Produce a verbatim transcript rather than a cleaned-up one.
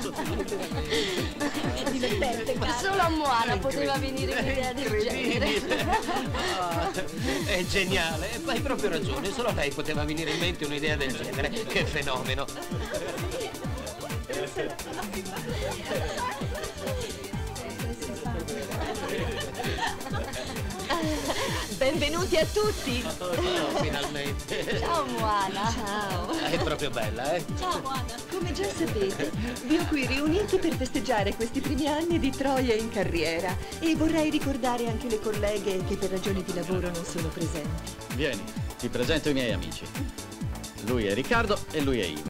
È divertente, Ma solo a Moana poteva venire un'idea del genere. Ah, è geniale, hai proprio ragione, solo a lei poteva venire in mente un'idea del genere. Che fenomeno! Benvenuti a tutti. Oh, no, finalmente. Ciao Moana. Ciao. È proprio bella, eh? Ciao Moana. Come già sapete, vi ho qui riuniti per festeggiare questi primi anni di Troia in carriera e vorrei ricordare anche le colleghe che per ragioni di lavoro non sono presenti. Vieni, ti presento i miei amici. Lui è Riccardo e lui è Ivo.